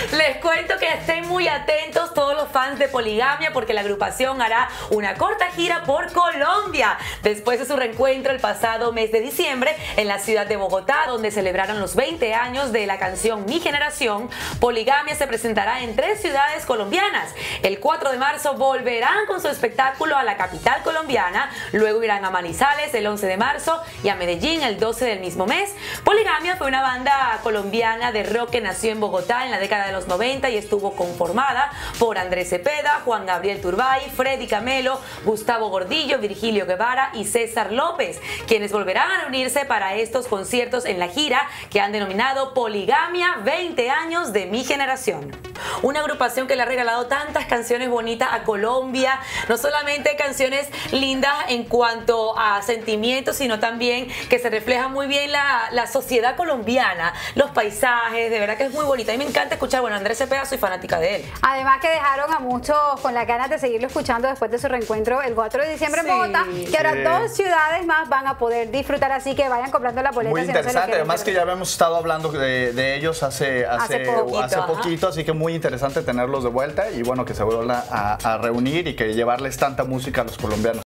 Les cuento que estén muy atentos todos los fans de Poligamia porque la agrupación hará una corta gira por Colombia después de su reencuentro el pasado mes de diciembre en la ciudad de Bogotá, donde celebraron los 20 años de la canción Mi Generación. Poligamia se presentará en 3 ciudades colombianas. El 4 de marzo volverán con su espectáculo a la capital colombiana, luego irán a Manizales el 11 de marzo y a Medellín el 12 del mismo mes. Poligamia fue una banda colombiana de rock que nació en Bogotá en la década de los 90 y estuvo conformada por Andrés Cepeda, Juan Gabriel Turbay, Freddy Camelo, Gustavo Gordillo, Virgilio Guevara y César López, quienes volverán a reunirse para estos conciertos en la gira que han denominado Poligamia 20 años de mi generación. Una agrupación que le ha regalado tantas canciones bonitas a Colombia, no solamente canciones lindas en cuanto a sentimientos, sino también que se refleja muy bien la sociedad colombiana, los paisajes, de verdad que es muy bonita. A mí me encanta escuchar, bueno, Andrés Cepeda, soy fanática de él. Además que dejaron a muchos con las ganas de seguirlo escuchando después de su reencuentro el 4 de diciembre en Bogotá, y ahora 2 ciudades más van a poder disfrutar, así que vayan comprando la boleta. Muy si no se interesante, lo quieren además que perder. ya habíamos estado hablando de ellos hace poquito, así que muy interesante tenerlos de vuelta y bueno, que se vuelvan a reunir y que llevarles tanta música a los colombianos.